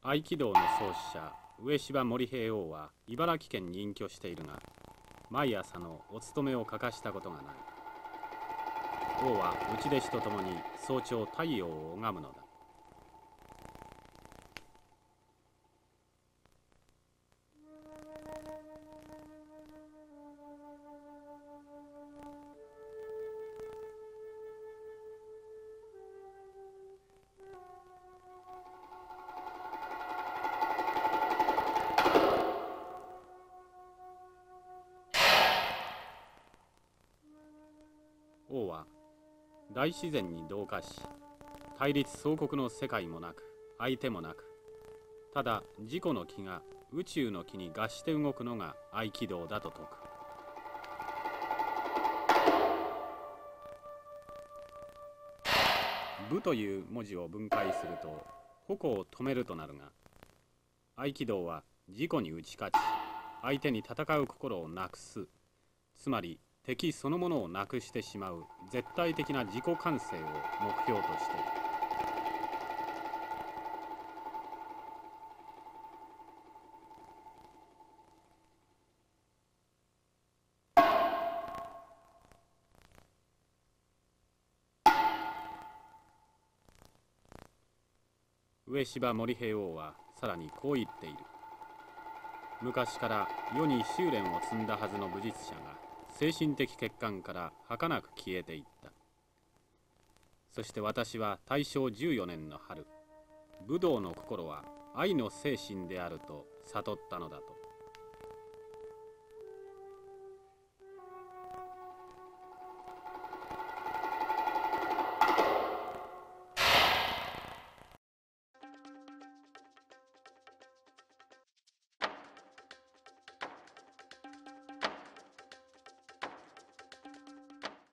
合気道の創始者上柴森平王は茨城県に隠居しているが、毎朝のお勤めを欠かしたことがない。王は内弟子と共に早朝太陽を拝むのだ。王は大自然に同化し、対立相国の世界もなく相手もなく、ただ自己の気が宇宙の気に合して動くのが合気道だと説く。武という文字を分解すると矛を止めるとなるが、合気道は自己に打ち勝ち相手に戦う心をなくす、つまり敵そのものをなくしてしまう絶対的な自己完成を目標としている。上柴森平王はさらにこう言っている。昔から世に修練を積んだはずの武術者が精神的欠陥から儚く消えていった。そして私は大正14年の春、武道の心は愛の精神であると悟ったのだと。